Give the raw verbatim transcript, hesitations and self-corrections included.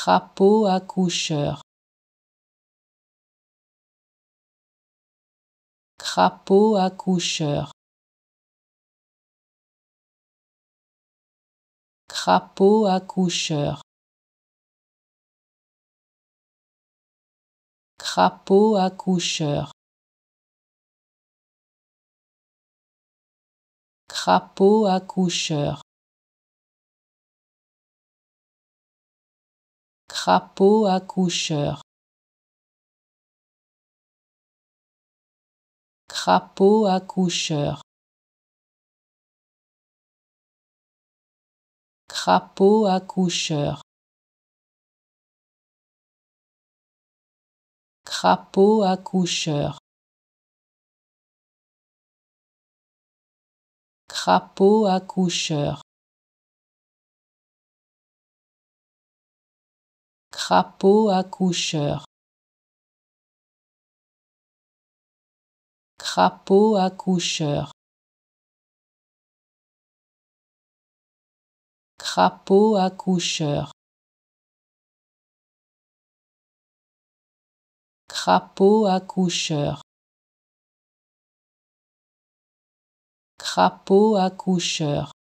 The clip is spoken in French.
crapaud accoucheur, crapaud accoucheur, crapaud accoucheur, crapaud accoucheur, crapaud accoucheur, crapaud accoucheur, crapaud accoucheur, crapaud accoucheur, crapaud accoucheur, crapaud accoucheur, crapaud accoucheur, crapaud accoucheur, crapaud accoucheur, crapaud accoucheur, crapaud accoucheur,